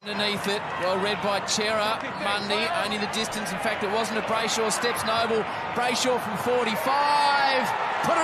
Underneath it, well read by Chera. Mundy, only the distance. In fact, it wasn't a Brayshaw. Steps Noble. Brayshaw from 45. Put it